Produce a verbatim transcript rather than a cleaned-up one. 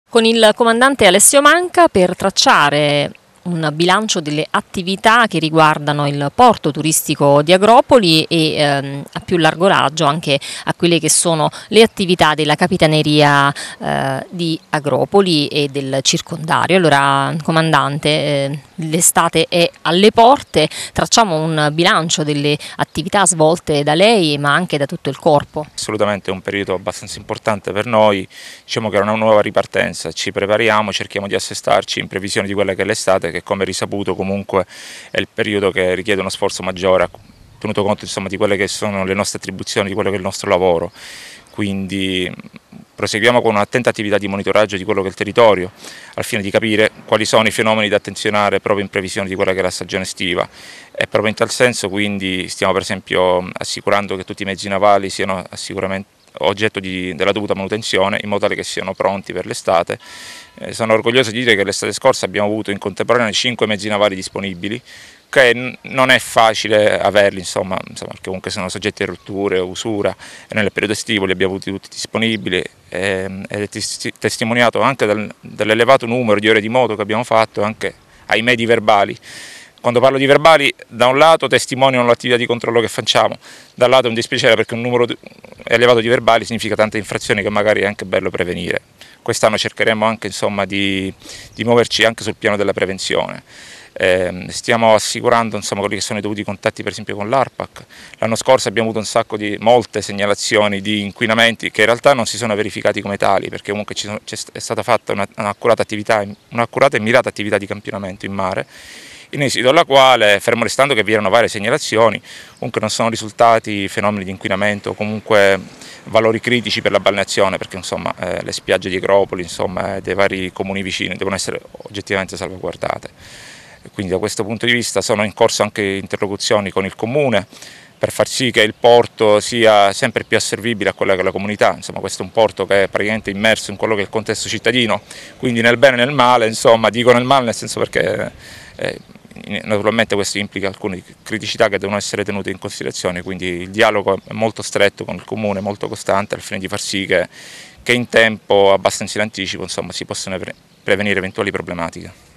Con il comandante Alessio Manca per tracciare un bilancio delle attività che riguardano il porto turistico di Agropoli e ehm, a più largo raggio anche a quelle che sono le attività della capitaneria eh, di Agropoli e del circondario. Allora, comandante, eh, l'estate è alle porte, tracciamo un bilancio delle attività svolte da lei ma anche da tutto il corpo. Assolutamente è un periodo abbastanza importante per noi, diciamo che è una nuova ripartenza, ci prepariamo, cerchiamo di assestarci in previsione di quella che è l'estate, che come risaputo comunque è il periodo che richiede uno sforzo maggiore, tenuto conto insomma di quelle che sono le nostre attribuzioni, di quello che è il nostro lavoro. Quindi proseguiamo con un'attenta attività di monitoraggio di quello che è il territorio, al fine di capire quali sono i fenomeni da attenzionare proprio in previsione di quella che è la stagione estiva. E proprio in tal senso quindi stiamo per esempio assicurando che tutti i mezzi navali siano sicuramente oggetto di, della dovuta manutenzione in modo tale che siano pronti per l'estate. Eh, sono orgoglioso di dire che l'estate scorsa abbiamo avuto in contemporanea cinque mezzi navali disponibili, che non è facile averli, insomma, insomma, perché comunque sono soggetti a rotture o usura, e nel periodo estivo li abbiamo avuti tutti disponibili, ed è testimoniato anche dal, dall'elevato numero di ore di moto che abbiamo fatto, anche ai medi verbali. Quando parlo di verbali, da un lato testimoniano l'attività di controllo che facciamo, dall'altro è un dispiacere perché un numero elevato di verbali significa tante infrazioni che magari è anche bello prevenire. Quest'anno cercheremo anche insomma, di, di muoverci anche sul piano della prevenzione. Eh, stiamo assicurando insomma, quelli che sono i dovuti contatti per esempio con l'ARPAC. L'anno scorso abbiamo avuto un sacco di molte segnalazioni di inquinamenti che in realtà non si sono verificati come tali, perché comunque ci sono, è stata fatta un'accurata attività, un'accurata e mirata attività di campionamento in mare, in esito alla quale, fermo restando che vi erano varie segnalazioni, comunque non sono risultati fenomeni di inquinamento o comunque valori critici per la balneazione, perché insomma, eh, le spiagge di Agropoli insomma, e dei vari comuni vicini devono essere oggettivamente salvaguardate. Quindi da questo punto di vista sono in corso anche interlocuzioni con il Comune per far sì che il porto sia sempre più asservibile a quella che è la comunità. Insomma, questo è un porto che è praticamente immerso in quello che è il contesto cittadino, quindi nel bene e nel male, insomma, dico nel male nel senso perché eh, naturalmente questo implica alcune criticità che devono essere tenute in considerazione, quindi il dialogo è molto stretto con il Comune, molto costante, al fine di far sì che, che in tempo abbastanza in anticipo insomma, si possano pre prevenire eventuali problematiche.